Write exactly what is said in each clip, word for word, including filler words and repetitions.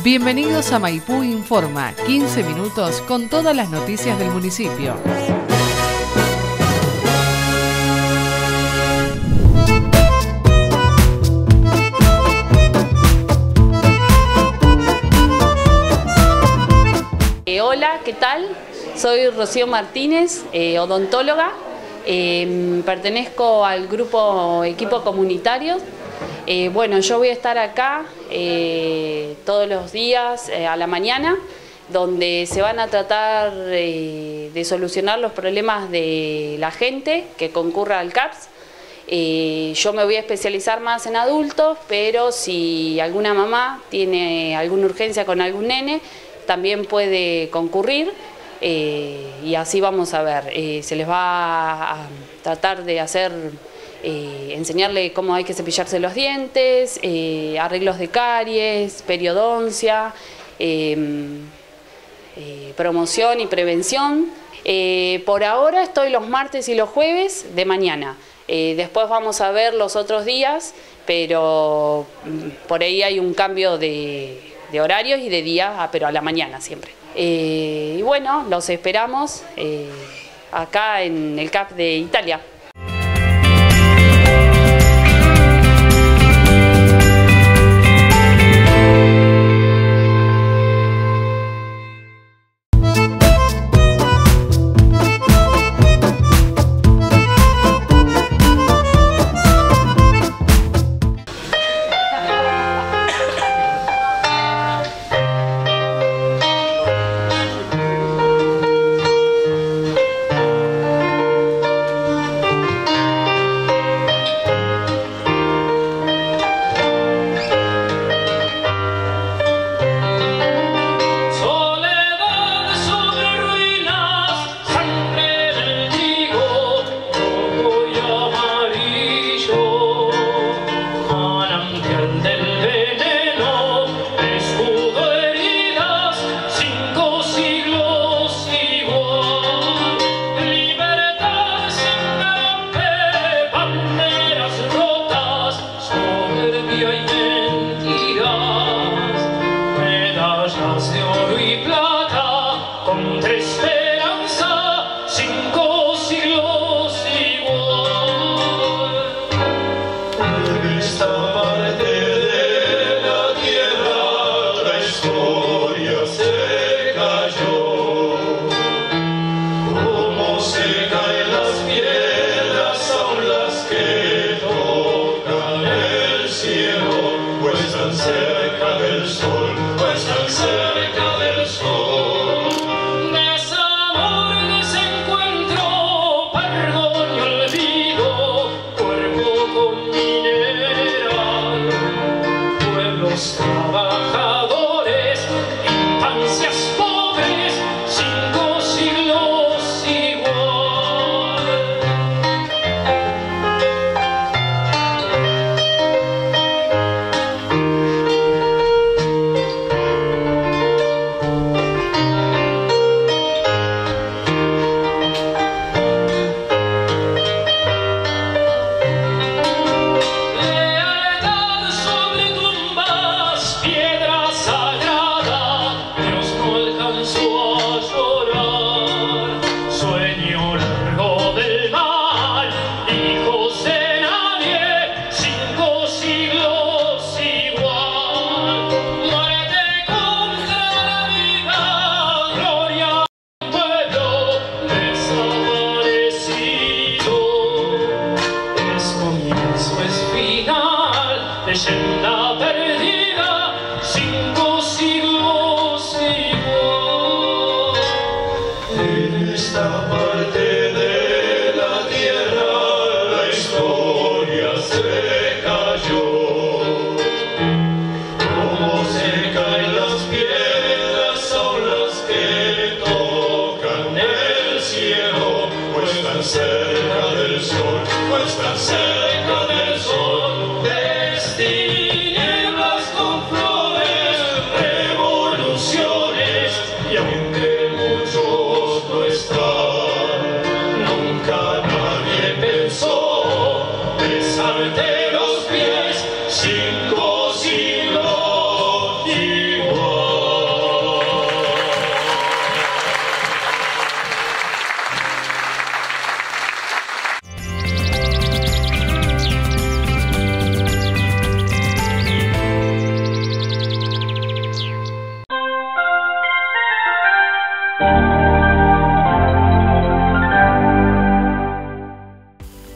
Bienvenidos a Maipú Informa, quince minutos con todas las noticias del municipio. Eh, hola, ¿qué tal? Soy Rocío Martínez, eh, odontóloga. Eh, pertenezco al grupo Equipo Comunitario. Eh, bueno, yo voy a estar acá eh, todos los días eh, a la mañana, donde se van a tratar eh, de solucionar los problemas de la gente que concurra al C A P S. Eh, yo me voy a especializar más en adultos, pero si alguna mamá tiene alguna urgencia con algún nene, también puede concurrir. Eh, y así vamos a ver, eh, se les va a tratar de hacer, eh, enseñarle cómo hay que cepillarse los dientes, eh, arreglos de caries, periodoncia, eh, eh, promoción y prevención. Eh, por ahora estoy los martes y los jueves de mañana, eh, después vamos a ver los otros días, pero por ahí hay un cambio de, de horarios y de día, pero a la mañana siempre. Eh, y bueno, los esperamos eh, acá en el C A P de Italia. Besarte los pies, cinco siglos igual.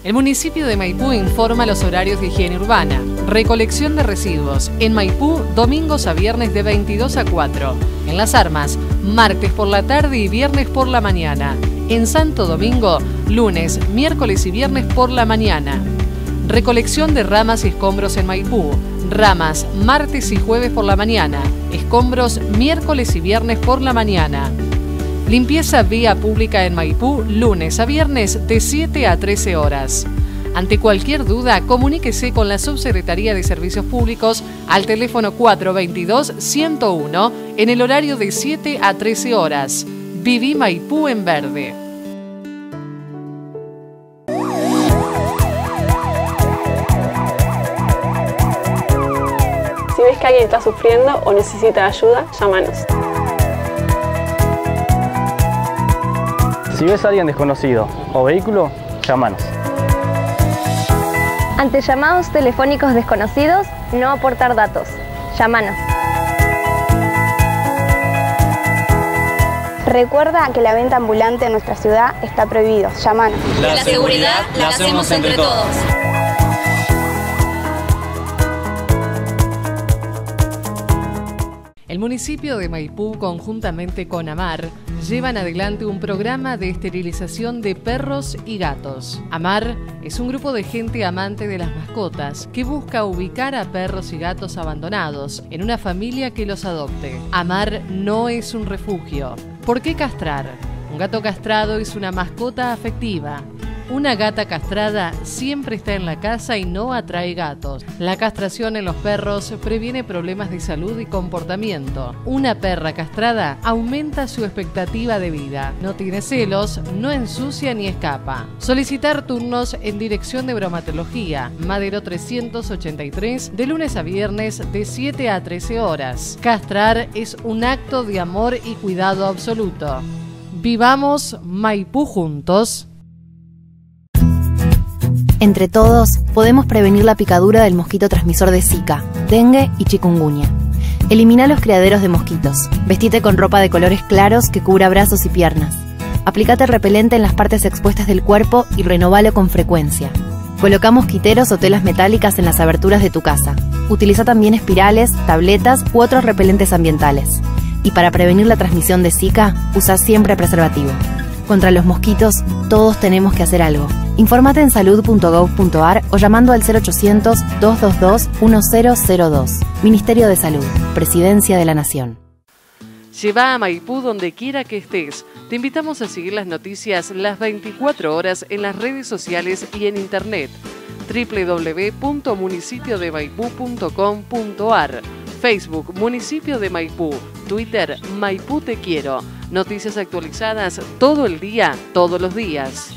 El municipio de Maipú informa los horarios de higiene urbana. Recolección de residuos. En Maipú, domingos a viernes de veintidós a cuatro. En Las Armas, martes por la tarde y viernes por la mañana. En Santo Domingo, lunes, miércoles y viernes por la mañana. Recolección de ramas y escombros en Maipú. Ramas, martes y jueves por la mañana. Escombros, miércoles y viernes por la mañana. Limpieza vía pública en Maipú, lunes a viernes de siete a trece horas. Ante cualquier duda, comuníquese con la Subsecretaría de Servicios Públicos al teléfono cuatro veintidós, ciento uno en el horario de siete a trece horas. Viví Maipú en verde. Si ves que alguien está sufriendo o necesita ayuda, llámanos. Si ves a alguien desconocido o vehículo, llámanos. Ante llamados telefónicos desconocidos, no aportar datos. Llámanos. Recuerda que la venta ambulante en nuestra ciudad está prohibido. Llámanos. La seguridad la hacemos entre todos. El municipio de Maipú, conjuntamente con AMAR, llevan adelante un programa de esterilización de perros y gatos. AMAR es un grupo de gente amante de las mascotas que busca ubicar a perros y gatos abandonados en una familia que los adopte. AMAR no es un refugio. ¿Por qué castrar? Un gato castrado es una mascota afectiva. Una gata castrada siempre está en la casa y no atrae gatos. La castración en los perros previene problemas de salud y comportamiento. Una perra castrada aumenta su expectativa de vida. No tiene celos, no ensucia ni escapa. Solicitar turnos en Dirección de Bromatología, Madero trescientos ochenta y tres, de lunes a viernes de siete a trece horas. Castrar es un acto de amor y cuidado absoluto. Vivamos Maipú juntos. Entre todos, podemos prevenir la picadura del mosquito transmisor de Zika, dengue y chikungunya. Elimina los criaderos de mosquitos. Vestite con ropa de colores claros que cubra brazos y piernas. Aplicate repelente en las partes expuestas del cuerpo y renovalo con frecuencia. Coloca mosquiteros o telas metálicas en las aberturas de tu casa. Utiliza también espirales, tabletas u otros repelentes ambientales. Y para prevenir la transmisión de Zika, usa siempre preservativo. Contra los mosquitos, todos tenemos que hacer algo. Infórmate en salud punto gov punto ar o llamando al cero ochocientos, dos dos dos, uno cero cero dos. Ministerio de Salud, Presidencia de la Nación. Lleva a Maipú donde quiera que estés. Te invitamos a seguir las noticias las veinticuatro horas en las redes sociales y en internet. doble u doble u doble u punto municipio de maipú punto com punto ar. Facebook Municipio de Maipú. Twitter Maipú Te Quiero. Noticias actualizadas todo el día, todos los días.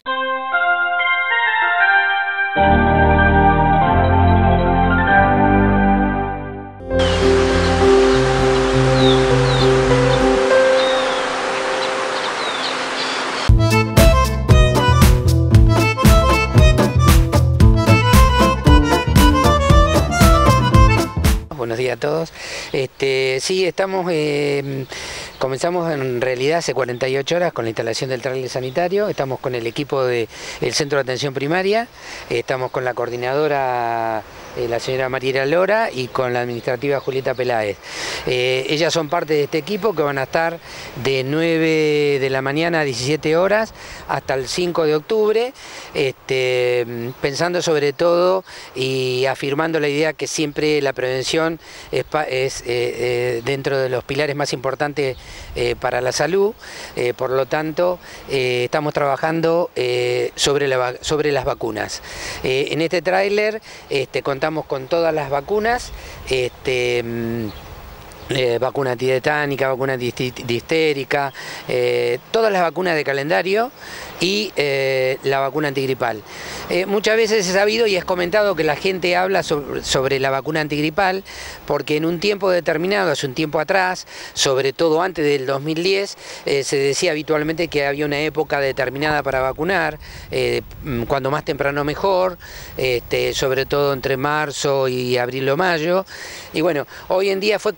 Buenos días a todos. Este, sí, estamos, eh, comenzamos en realidad hace cuarenta y ocho horas con la instalación del tráiler sanitario. Estamos con el equipo del Centro de Atención Primaria, estamos con la coordinadora, eh, la señora Mariela Lora, y con la administrativa Julieta Peláez. Eh, ellas son parte de este equipo que van a estar de nueve de la mañana a diecisiete horas hasta el cinco de octubre, este, pensando sobre todo y afirmando la idea que siempre la prevención es, es eh, eh, dentro de los pilares más importantes eh, para la salud. Eh, por lo tanto, eh, estamos trabajando eh, sobre, la, sobre las vacunas. Eh, en este tráiler este, contamos con todas las vacunas. Este, Eh, vacuna antitetánica, vacuna distérica, eh, todas las vacunas de calendario y eh, la vacuna antigripal. Eh, muchas veces he sabido y es comentado que la gente habla sobre, sobre la vacuna antigripal porque en un tiempo determinado, hace un tiempo atrás, sobre todo antes del dos mil diez, eh, se decía habitualmente que había una época determinada para vacunar, eh, cuando más temprano mejor, este, sobre todo entre marzo y abril o mayo. Y bueno, hoy en día fue eh,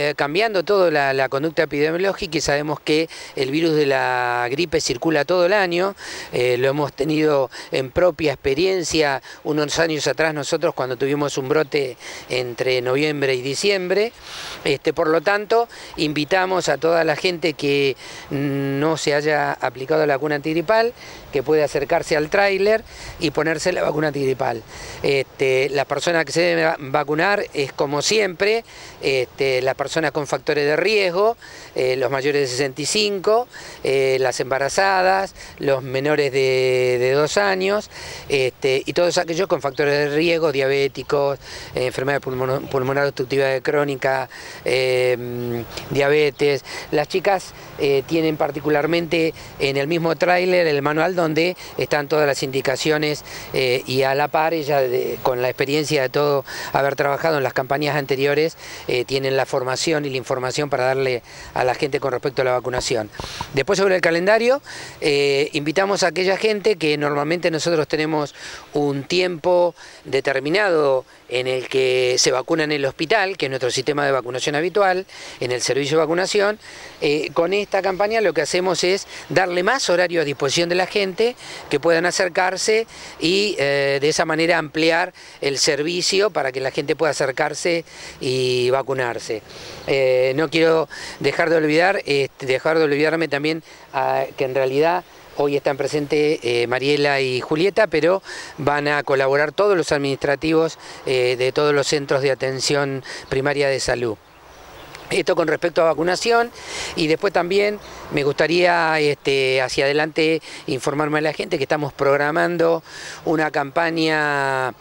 eh, cambiando toda la, la conducta epidemiológica y sabemos que el virus de la gripe circula todo el año, eh, lo hemos tenido en propia experiencia unos años atrás nosotros cuando tuvimos un brote entre noviembre y diciembre, este, por lo tanto invitamos a toda la gente que no se haya aplicado la vacuna antigripal, que puede acercarse al tráiler y ponerse la vacuna antigripal. Este, las personas que se deben vacunar es como siempre, este, las personas con factores de riesgo, eh, los mayores de sesenta y cinco, eh, las embarazadas, los menores de, de dos años, este, y todos aquellos con factores de riesgo, diabéticos, eh, enfermedad pulmonar, pulmonar obstructiva crónica, eh, diabetes. Las chicas eh, tienen particularmente en el mismo tráiler el manual donde están todas las indicaciones eh, y a la par ella de, con la experiencia de todo haber trabajado en las campañas anteriores eh, tienen la formación y la información para darle a la gente con respecto a la vacunación. Después sobre el calendario, eh, invitamos a aquella gente que normalmente nosotros tenemos un tiempo determinado en el que se vacuna en el hospital, que es nuestro sistema de vacunación habitual, en el servicio de vacunación. Eh, con esta campaña lo que hacemos es darle más horario a disposición de la gente, que puedan acercarse y eh, de esa manera ampliar el servicio para que la gente pueda acercarse y vacunarse. Eh, no quiero dejar de olvidar, eh, dejar de olvidarme también a, que en realidad hoy están presentes eh, Mariela y Julieta, pero van a colaborar todos los administrativos eh, de todos los centros de atención primaria de salud. Esto con respecto a vacunación, y después también me gustaría este, hacia adelante informarme a la gente que estamos programando una campaña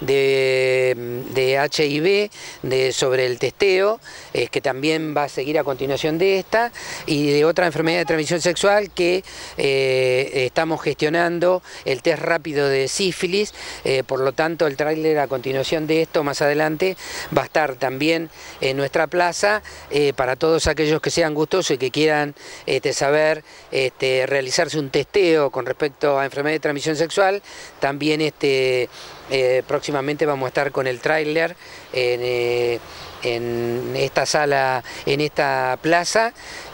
de, de H I V de, sobre el testeo, eh, que también va a seguir a continuación de esta, y de otra enfermedad de transmisión sexual que eh, estamos gestionando, el test rápido de sífilis, eh, por lo tanto el tráiler a continuación de esto más adelante va a estar también en nuestra plaza. Eh, para todos aquellos que sean gustosos y que quieran este, saber este, realizarse un testeo con respecto a enfermedad de transmisión sexual, también este, eh, próximamente vamos a estar con el tráiler en, eh, en esta sala, en esta plaza,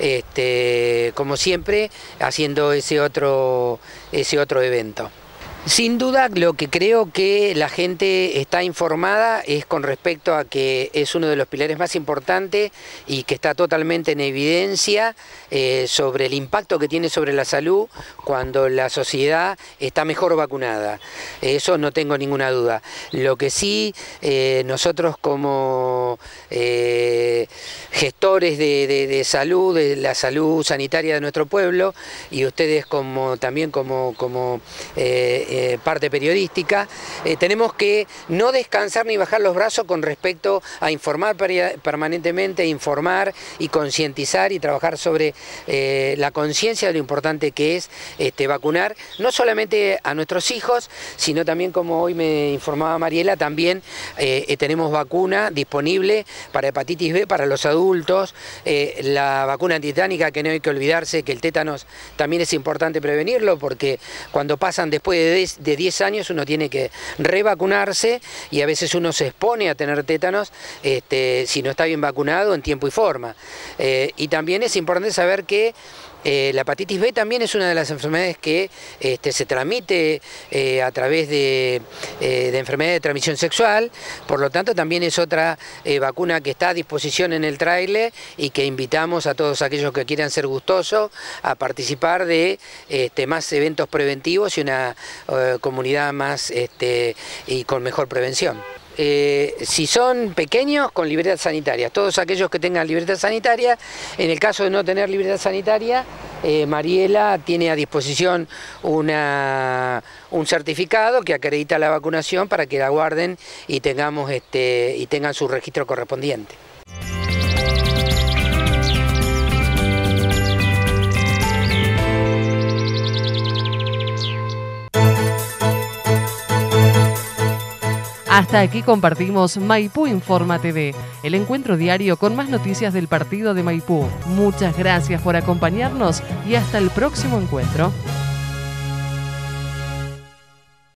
este, como siempre, haciendo ese otro, ese otro evento. Sin duda, lo que creo que la gente está informada es con respecto a que es uno de los pilares más importantes y que está totalmente en evidencia eh, sobre el impacto que tiene sobre la salud cuando la sociedad está mejor vacunada. Eso no tengo ninguna duda. Lo que sí, eh, nosotros como eh, gestores de, de, de salud, de la salud sanitaria de nuestro pueblo, y ustedes como también como, como eh, Eh, parte periodística, eh, tenemos que no descansar ni bajar los brazos con respecto a informar permanentemente, informar y concientizar y trabajar sobre eh, la conciencia de lo importante que es este, vacunar, no solamente a nuestros hijos, sino también, como hoy me informaba Mariela, también eh, tenemos vacuna disponible para hepatitis B para los adultos, eh, la vacuna antitetánica, que no hay que olvidarse que el tétanos también es importante prevenirlo, porque cuando pasan después de de diez años uno tiene que revacunarse y a veces uno se expone a tener tétanos este, si no está bien vacunado en tiempo y forma. Eh, y también es importante saber que Eh, la hepatitis B también es una de las enfermedades que este, se transmite eh, a través de, eh, de enfermedad de transmisión sexual, por lo tanto también es otra eh, vacuna que está a disposición en el tráiler y que invitamos a todos aquellos que quieran ser gustosos a participar de este, más eventos preventivos y una eh, comunidad más este, y con mejor prevención. Eh, si son pequeños, con libreta sanitaria. Todos aquellos que tengan libreta sanitaria, en el caso de no tener libreta sanitaria, eh, Mariela tiene a disposición una, un certificado que acredita la vacunación para que la guarden y, tengamos este, y tengan su registro correspondiente. Hasta aquí compartimos Maipú Informa T V, el encuentro diario con más noticias del partido de Maipú. Muchas gracias por acompañarnos y hasta el próximo encuentro.